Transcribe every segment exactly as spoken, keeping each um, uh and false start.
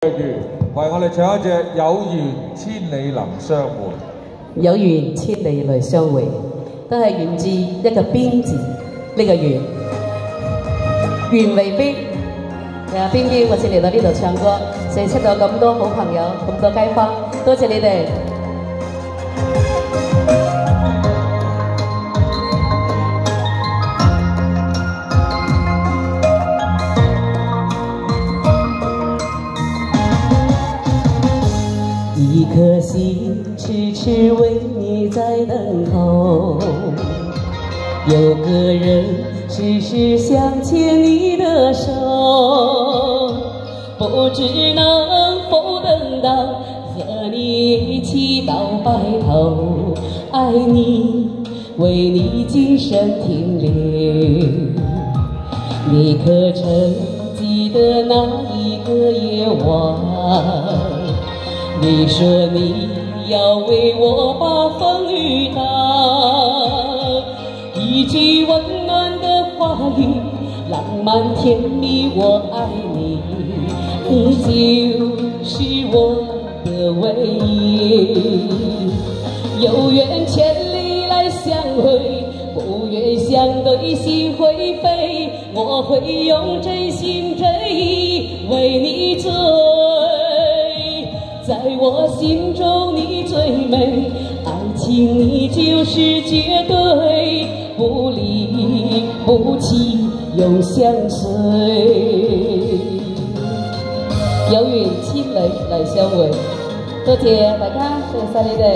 為我哋唱一隻有緣千里能相會。 有緣千里來相會，都係源自一個邊字，呢、這個緣。緣為邊？啊，邊邊我先嚟到呢度唱歌，認識到咁多好朋友，咁多街坊，多謝你哋。一顆心痴痴為你在等候，有個人時時想牽你的手，不知能否等到和你一起到白頭，愛你為你今生停留。你可曾記得那一個夜晚，你說你要為我把風雨擋，一句溫暖的話語，浪漫甜蜜，我愛你，你就是我的唯一。有緣千里來相會，不願相對心會飛，我會用真心真意為你醉。在我心中你最美，愛情你就是絕對，不離不棄永相隨。有緣千里來相會，多謝大家，多謝晒你哋。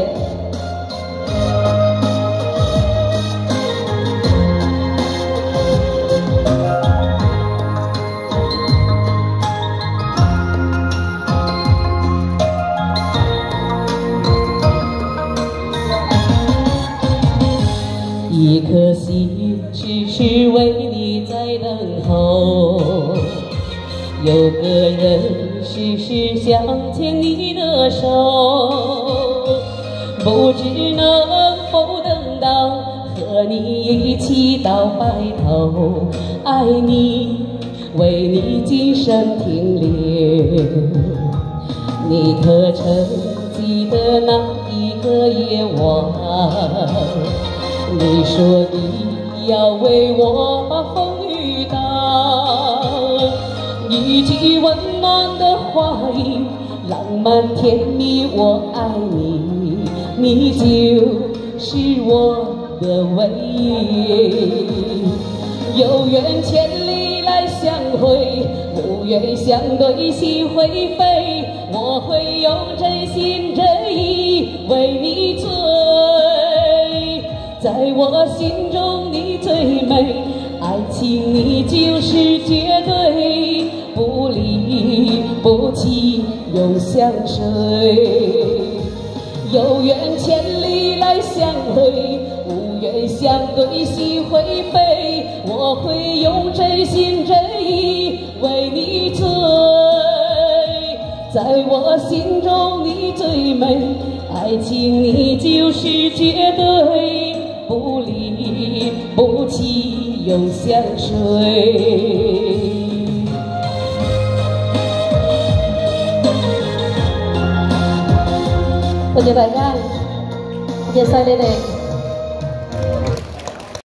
一顆心痴痴為你在等候，有個人時時想牽你的手，不知能否等到和你一起到白頭，愛你為你今生停留。你可曾記得那一個夜晚，你說你要為我把風雨擋，一句溫暖的話語，浪漫甜蜜，我愛你，你就是我的唯一。有緣千里來相會，無緣相對心會飛，我會用真心真意為你醉。在我心中你最美，愛情你就是絕對，不離不棄永相隨。有緣千里來相會，無緣相對心會飛，我會用真心真意為你醉。在我心中你最美，愛情你就是絕對，不離不棄永相隨。多謝大家，多謝晒你哋。